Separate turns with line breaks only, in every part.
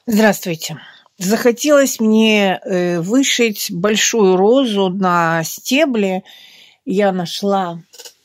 Здравствуйте. Захотелось мне вышить большую розу на стебле. Я нашла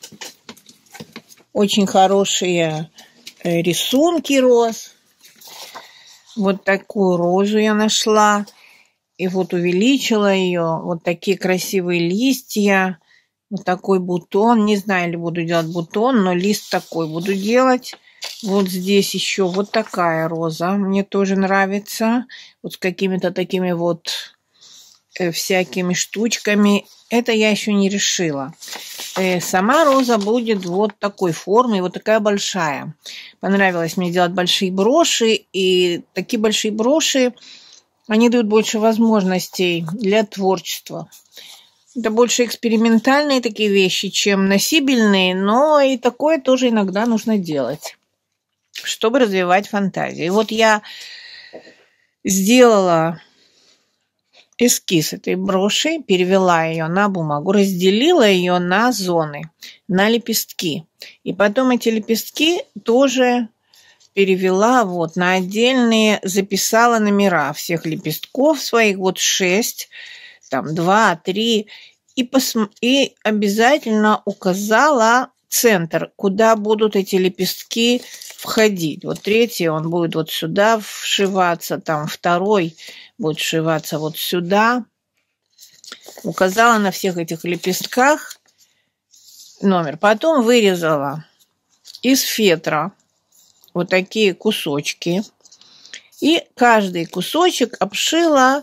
очень хорошие рисунки роз. Вот такую розу я нашла. И вот увеличила ее. Вот такие красивые листья. Вот такой бутон. Не знаю, ли буду делать бутон, но лист такой буду делать. Вот здесь еще вот такая роза. Мне тоже нравится. Вот с какими-то такими вот всякими штучками. Это я еще не решила. Сама роза будет вот такой формы, вот такая большая. Понравилось мне делать большие броши. И такие большие броши, они дают больше возможностей для творчества. Это больше экспериментальные такие вещи, чем носибельные, но и такое тоже иногда нужно делать, чтобы развивать фантазию. И вот я сделала эскиз этой броши, перевела ее на бумагу, разделила ее на зоны, на лепестки. И потом эти лепестки тоже перевела вот на отдельные, записала номера всех лепестков своих, вот 6, там 2, 3, и обязательно указала центр, куда будут эти лепестки входить. Вот третий, он будет вот сюда вшиваться, там второй будет вшиваться вот сюда. Указала на всех этих лепестках номер. Потом вырезала из фетра вот такие кусочки. И каждый кусочек обшила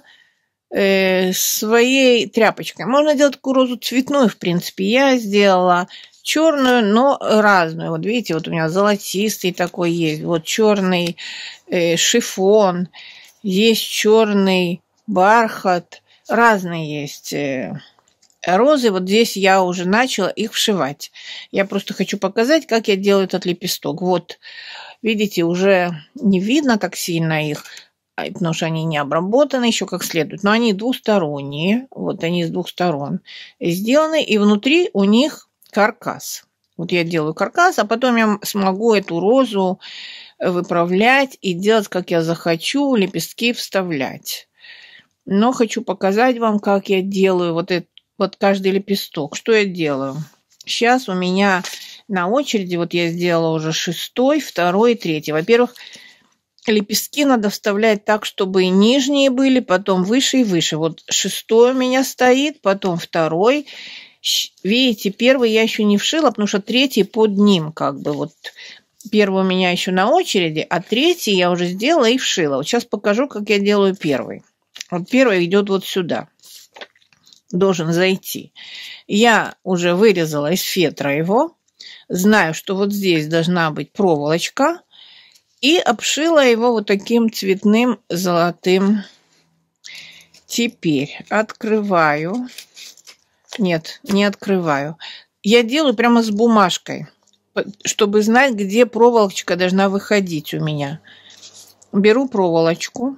своей тряпочкой. Можно делать такую розу цветную, в принципе. Я сделала черную, но разную. Вот видите, вот у меня золотистый такой есть, вот черный шифон, есть черный бархат, разные есть розы. Вот здесь я уже начала их вшивать. Я просто хочу показать, как я делаю этот лепесток. Вот, видите, уже не видно так сильно их, потому что они не обработаны еще как следует, но они двусторонние, вот они с двух сторон сделаны, и внутри у них каркас. Вот я делаю каркас, а потом я смогу эту розу выправлять и делать, как я захочу, лепестки вставлять. Но хочу показать вам, как я делаю вот каждый лепесток. Что я делаю? Сейчас у меня на очереди, вот я сделала уже 6, 2 и 3. Во-первых, лепестки надо вставлять так, чтобы и нижние были, потом выше и выше. Вот 6 у меня стоит, потом 2. Видите, 1 я еще не вшила, потому что 3 под ним как бы. Вот 1 у меня еще на очереди, а 3 я уже сделала и вшила. Вот сейчас покажу, как я делаю 1. Вот 1 идет вот сюда. Должен зайти. Я уже вырезала из фетра его. Знаю, что вот здесь должна быть проволочка. И обшила его вот таким цветным золотым. Теперь открываю. Нет, не открываю. Я делаю прямо с бумажкой, чтобы знать, где проволочка должна выходить у меня. Беру проволочку.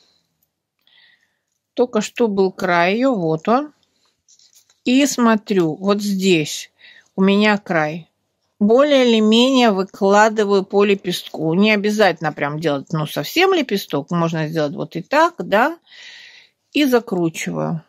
Только что был край ее, вот он. И смотрю, вот здесь у меня край. Более или менее выкладываю по лепестку. Не обязательно прям делать, совсем лепесток. Можно сделать вот и так, да. И закручиваю.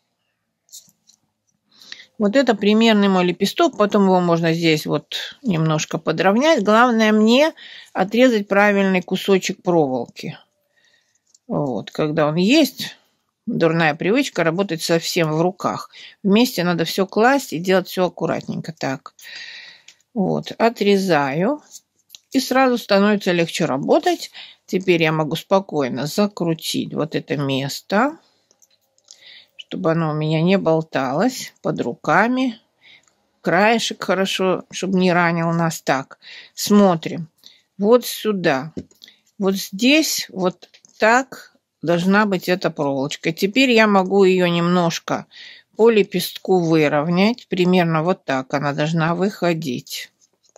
Вот это примерный мой лепесток. Потом его можно здесь вот немножко подровнять. Главное мне отрезать правильный кусочек проволоки. Вот, когда он есть, дурная привычка работать совсем в руках. Вместе надо все класть и делать все аккуратненько. Так. Вот, отрезаю, и сразу становится легче работать. Теперь я могу спокойно закрутить вот это место, чтобы оно у меня не болталось под руками. Краешек хорошо, чтобы не ранил нас. Так, смотрим. Вот сюда. Вот здесь вот так должна быть эта проволочка. Теперь я могу ее немножко по лепестку выровнять. Примерно вот так она должна выходить.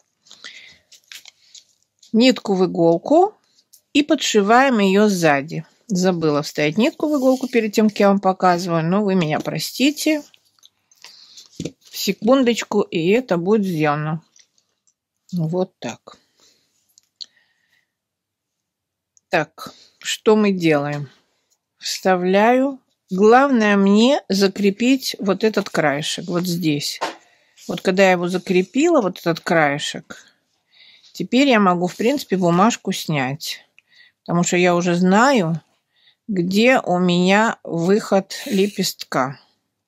Нитку в иголку и подшиваем ее сзади. Забыла вставить нитку в иголку перед тем, как я вам показываю, но вы меня простите. Секундочку, и это будет сделано. Вот так. Так, что мы делаем? Вставляю. Главное мне закрепить вот этот краешек, вот здесь. Вот когда я его закрепила, вот этот краешек, теперь я могу, в принципе, бумажку снять. Потому что я уже знаю, где у меня выход лепестка.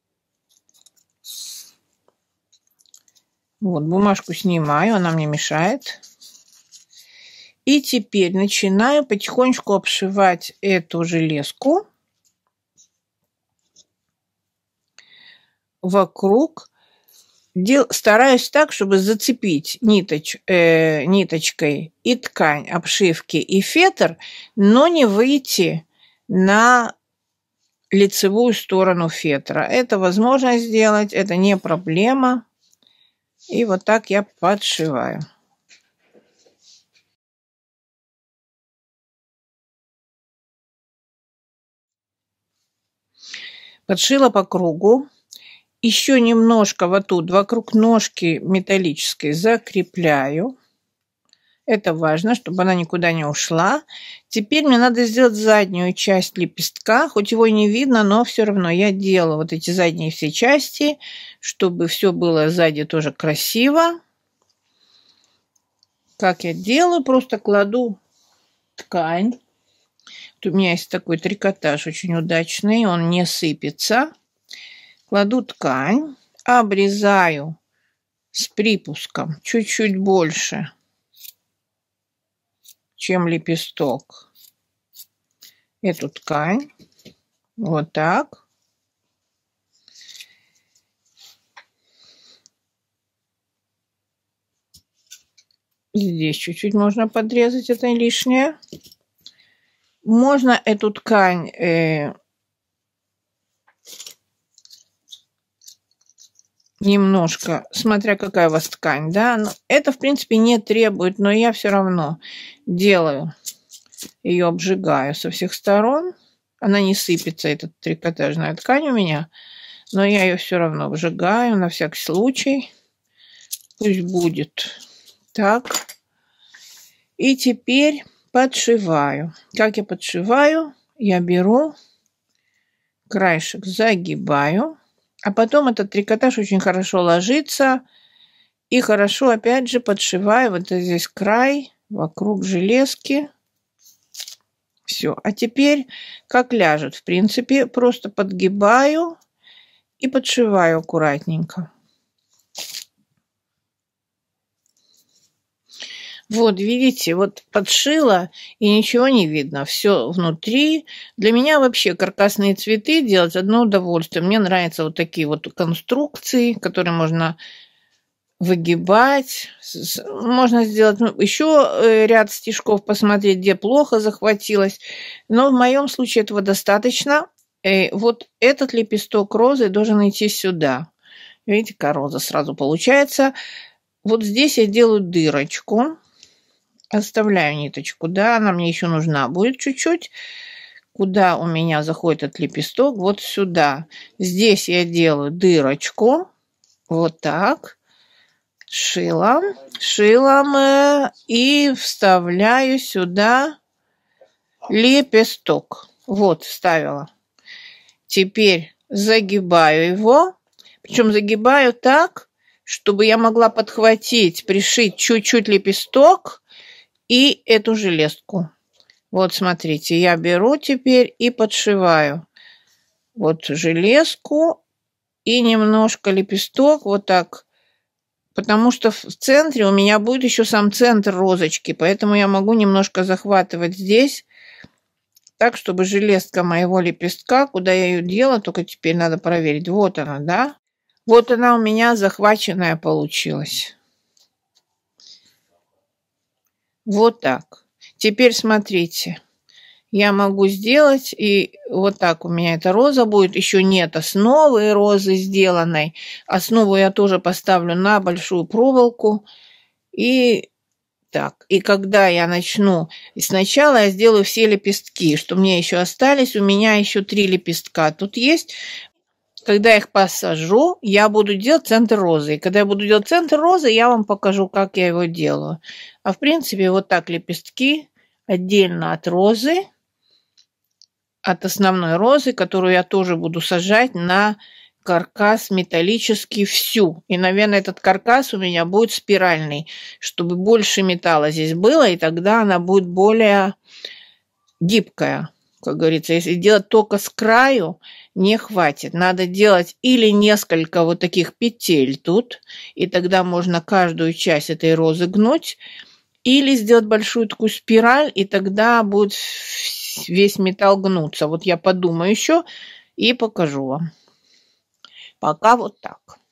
Вот, бумажку снимаю, она мне мешает. И теперь начинаю потихонечку обшивать эту железку вокруг. Стараюсь так, чтобы зацепить ниточкой и ткань обшивки, и фетр, но не выйти на лицевую сторону фетра. Это возможно сделать, это не проблема. И вот так я подшиваю. Подшила по кругу. Еще немножко вот тут вокруг ножки металлической закрепляю. Это важно, чтобы она никуда не ушла. Теперь мне надо сделать заднюю часть лепестка. Хоть его и не видно, но все равно я делаю вот эти задние все части, чтобы все было сзади тоже красиво. Как я делаю? Просто кладу ткань. Вот у меня есть такой трикотаж очень удачный, он не сыпется. Кладу ткань, обрезаю с припуском чуть-чуть больше, чем лепесток, эту ткань. Вот так. Здесь чуть-чуть можно подрезать, это лишнее. Можно эту ткань немножко, смотря какая у вас ткань, да, это, в принципе, не требует, но я все равно делаю, ее обжигаю со всех сторон. Она не сыпется, эта трикотажная ткань у меня, но я ее все равно обжигаю на всякий случай. Пусть будет так. И теперь подшиваю. Как я подшиваю? Я беру краешек, загибаю. А потом этот трикотаж очень хорошо ложится. И хорошо, опять же, подшиваю вот здесь край вокруг железки. Все. А теперь, как ляжет, в принципе, просто подгибаю и подшиваю аккуратненько. Вот, видите, вот подшила, и ничего не видно. Все внутри. Для меня вообще каркасные цветы делать одно удовольствие. Мне нравятся вот такие вот конструкции, которые можно выгибать. Можно сделать еще ряд стежков, посмотреть, где плохо захватилось. Но в моем случае этого достаточно. Вот этот лепесток розы должен идти сюда. Видите, какая роза сразу получается. Вот здесь я делаю дырочку. Оставляю ниточку, да, она мне еще нужна будет чуть-чуть. Куда у меня заходит этот лепесток? Вот сюда. Здесь я делаю дырочку. Вот так. Шилом и вставляю сюда лепесток. Вот, вставила. Теперь загибаю его. Причем загибаю так, чтобы я могла подхватить, пришить чуть-чуть лепесток и эту железку. Вот, смотрите, я беру теперь и подшиваю. Вот железку и немножко лепесток, вот так. Потому что в центре у меня будет еще сам центр розочки, поэтому я могу немножко захватывать здесь, так, чтобы железка моего лепестка, куда я ее делала, только теперь надо проверить. Вот она, да? Вот она у меня захваченная получилась. Вот так. Теперь смотрите. Я могу сделать, и вот так у меня эта роза будет. Еще нет основы розы сделанной. Основу я тоже поставлю на большую проволоку. И так. И когда я начну, сначала я сделаю все лепестки, что мне еще остались. У меня еще 3 лепестка тут есть. Когда я их посажу, я буду делать центр розы. И когда я буду делать центр розы, я вам покажу, как я его делаю. А в принципе, вот так лепестки, отдельно от розы, от основной розы, которую я тоже буду сажать на каркас металлический всю. И, наверное, этот каркас у меня будет спиральный, чтобы больше металла здесь было, и тогда она будет более гибкая. Как говорится, если делать только с краю, не хватит. Надо делать или несколько вот таких петель тут, и тогда можно каждую часть этой розы гнуть, или сделать большую такую спираль, и тогда будет весь металл гнуться. Вот я подумаю еще и покажу вам. Пока вот так.